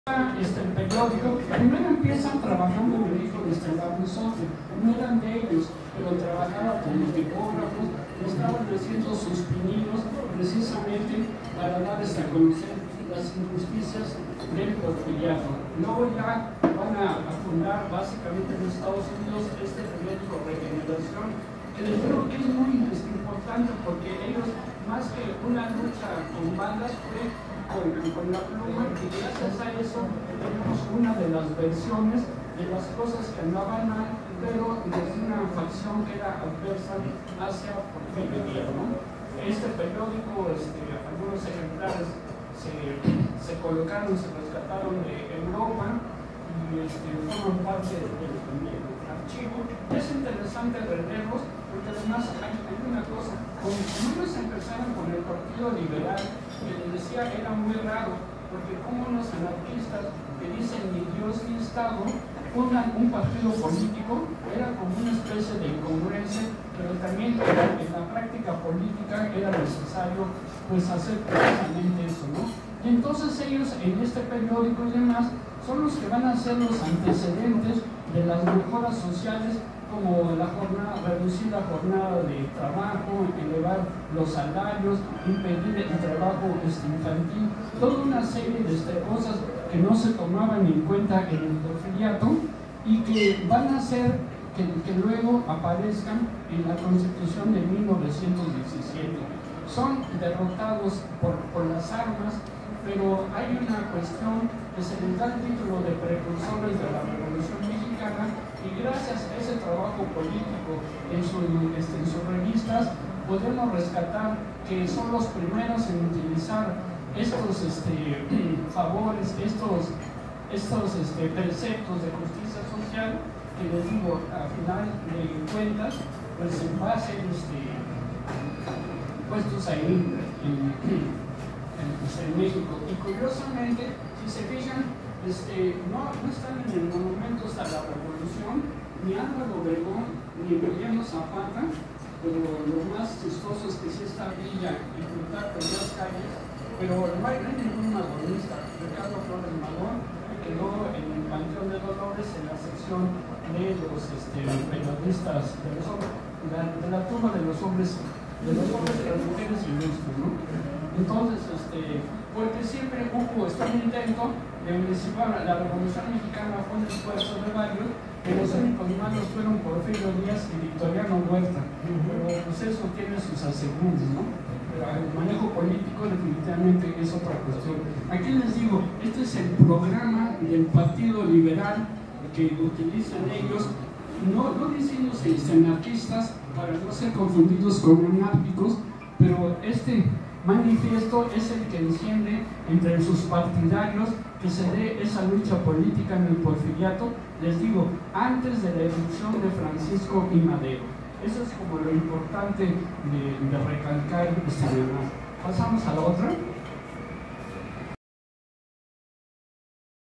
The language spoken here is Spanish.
El periódico, primero empiezan trabajando, me dijo, desde la Buzote, no eran de ellos, pero trabajaban como tipógrafos, estaban haciendo sus pininos precisamente para dar a conocer las injusticias del porfiriato. Luego ya van a fundar básicamente en Estados Unidos este periódico Regeneración, que les digo que es muy importante porque ellos, más que una lucha con bandas, fue con la pluma, y gracias a eso tenemos una de las versiones de las cosas que andaban mal, pero desde una facción que era adversa hacia Porfirio Díaz, ¿no? Este periódico, algunos ejemplares se colocaron, se rescataron de Europa y forman parte del archivo. Es interesante verlos porque además hay una cosa, como ellos empezaron con el Partido Liberal, que les decía era muy raro, porque como unos anarquistas que dicen ni Dios ni Estado fundan un partido político, era como una especie de incongruencia, pero también en la práctica política era necesario pues hacer precisamente eso, ¿no? Y entonces ellos en este periódico y demás son los que van a ser los antecedentes de las mejoras sociales, como reducir la jornada de trabajo, elevar los salarios, impedir el trabajo infantil, toda una serie de cosas que no se tomaban en cuenta en el porfiriato y que van a hacer que luego aparezcan en la Constitución de 1917. Son derrotados por las armas, pero hay una cuestión que se les da el título de precursores de la Revolución Mexicana, y gracias a ese trabajo político en sus revistas podemos rescatar que son los primeros en utilizar estos favores, estos preceptos de justicia social, que les digo, a final de cuentas, pues en base puestos ahí en México. Y curiosamente, si se fijan, no están en el monumento hasta la Revolución, ni Álvaro Obregón, ni Emiliano Zapata, pero lo más chistoso es que sí está Villa y Plutarco en las calles, pero no hay ningún madonista. Ricardo Flores Magón quedó en el Panteón de Dolores en la sección de los periodistas, de la tumba de los hombres, de las mujeres ilustres, ¿no? Entonces, porque siempre hubo un intento de municipal. La Revolución Mexicana fue un esfuerzo de varios, que los únicos malos fueron Porfirio Díaz y Victoriano Huerta, pero pues eso tiene sus asegúnes, ¿no? Pero el manejo político definitivamente es otra cuestión. Aquí les digo, este es el programa del Partido Liberal que utilizan ellos, no diciéndose anarquistas para no ser confundidos con anárquicos, pero este manifiesto es el que enciende entre sus partidarios que se dé esa lucha política en el porfiriato, les digo, antes de la elección de Francisco I. Madero. Eso es como lo importante de recalcar este tema. Pasamos a la otra.